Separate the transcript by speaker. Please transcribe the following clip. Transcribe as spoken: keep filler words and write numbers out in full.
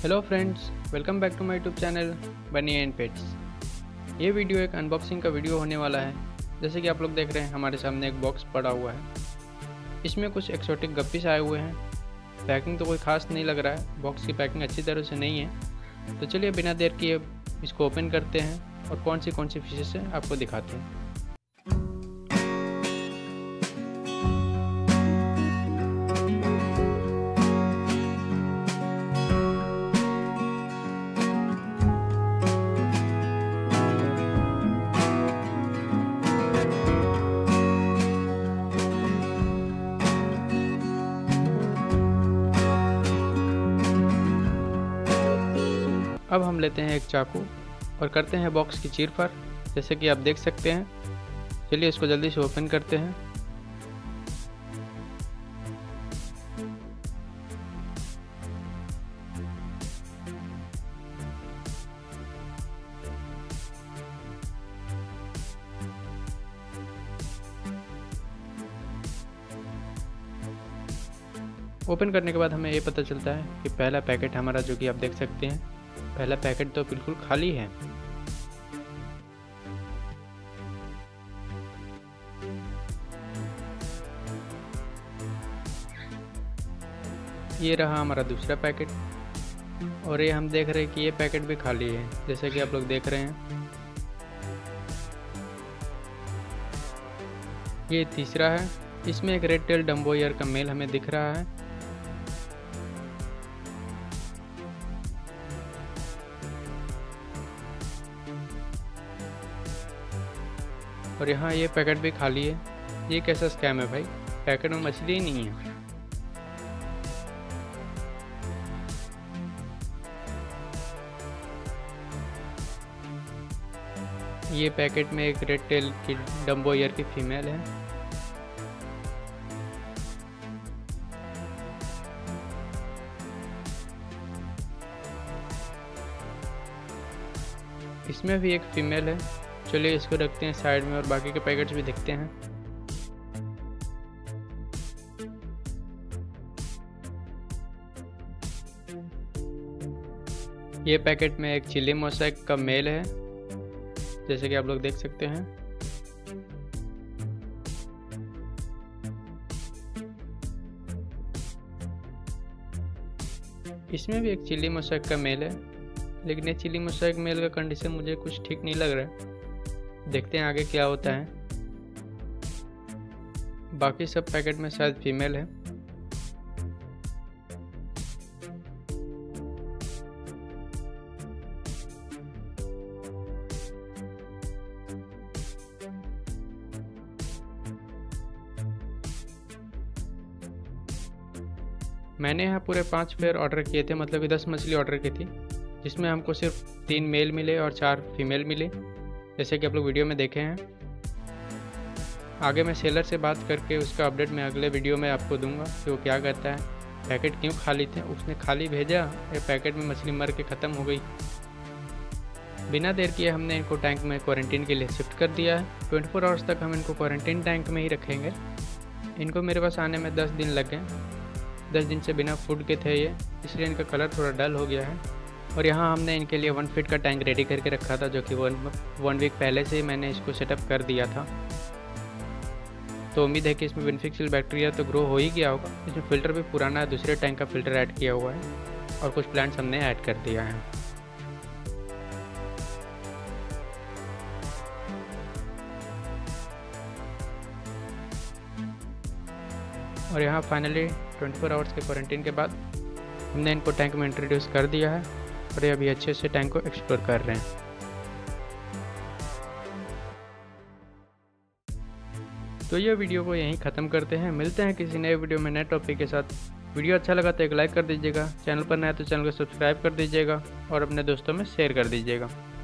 Speaker 1: Hello friends, welcome back to my YouTube channel bunny and pets. ये video एक unboxing का video होने वाला है। जैसे कि आप लोग देख रहे हैं, हमारे सामने एक बॉक्स पड़ा हुआ है। इसमें कुछ एक्सोटिक गप्पीस आए हुए हैं। पैकिंग तो कोई ख़ास नहीं लग रहा है, बॉक्स की पैकिंग अच्छी तरह से नहीं है। तो चलिए बिना देर किए इसको ओपन करते हैं और कौन सी कौन सी फिशेस हैं आपको दिखाते हैं। अब हम लेते हैं एक चाकू और करते हैं बॉक्स की चीर-फाड़, जैसे कि आप देख सकते हैं। चलिए इसको जल्दी से ओपन करते हैं। ओपन करने के बाद हमें ये पता चलता है कि पहला पैकेट हमारा, जो कि आप देख सकते हैं, पहला पैकेट तो बिल्कुल खाली है। ये रहा हमारा दूसरा पैकेट और ये हम देख रहे हैं कि ये पैकेट भी खाली है, जैसे कि आप लोग देख रहे हैं। ये तीसरा है, इसमें एक रेड टेल डम्बो ईयर का मेल हमें दिख रहा है। और यहाँ ये पैकेट भी खाली है। ये कैसा स्कैम है भाई, पैकेट में मछली ही नहीं है। ये पैकेट में एक रेड टेल की डम्बो ईयर की फीमेल है। इसमें भी एक फीमेल है। चलिए इसको रखते हैं साइड में और बाकी के पैकेट्स भी देखते हैं। ये पैकेट में एक चिली मोसैक का मेल है, जैसे कि आप लोग देख सकते हैं। इसमें भी एक चिली मोसैक का मेल है, लेकिन ये चिली मोसैक मेल का कंडीशन मुझे कुछ ठीक नहीं लग रहा है। देखते हैं आगे क्या होता है। बाकी सब पैकेट में शायद फीमेल है। मैंने यहाँ पूरे पांच पेयर ऑर्डर किए थे, मतलब कि दस मछली ऑर्डर की थी, जिसमें हमको सिर्फ तीन मेल मिले और चार फीमेल मिले, जैसे कि आप लोग वीडियो में देखे हैं। आगे मैं सेलर से बात करके उसका अपडेट मैं अगले वीडियो में आपको दूंगा कि वो क्या कहता है, पैकेट क्यों खाली थे, उसने खाली भेजा या पैकेट में मछली मर के ख़त्म हो गई। बिना देर किए हमने इनको टैंक में क्वारंटीन के लिए शिफ्ट कर दिया है। ट्वेंटी फोर आवर्स तक हम इनको क्वारंटीन टैंक में ही रखेंगे। इनको मेरे पास आने में दस दिन लग गए। दस दिन से बिना फूड के थे ये, इसलिए इनका कलर थोड़ा डल हो गया है। और यहाँ हमने इनके लिए वन फीट का टैंक रेडी करके रखा था, जो कि वन वन वीक पहले से ही मैंने इसको सेटअप कर दिया था। तो उम्मीद है कि इसमें बेनिफिशियल बैक्टीरिया तो ग्रो हो ही गया होगा। इसमें फ़िल्टर भी पुराना है, दूसरे टैंक का फ़िल्टर ऐड किया हुआ है और कुछ प्लांट्स हमने ऐड कर दिया है। और यहाँ फाइनली ट्वेंटी फोर आवर्स के क्वारंटीन के बाद हमने इनको टैंक में इंट्रोड्यूस कर दिया है और ये अभी अच्छे से टैंक को एक्सप्लोर कर रहे हैं। तो ये वीडियो को यहीं ख़त्म करते हैं। मिलते हैं किसी नए वीडियो में नए टॉपिक के साथ। वीडियो अच्छा लगा तो एक लाइक कर दीजिएगा, चैनल पर नया तो चैनल को सब्सक्राइब कर दीजिएगा और अपने दोस्तों में शेयर कर दीजिएगा।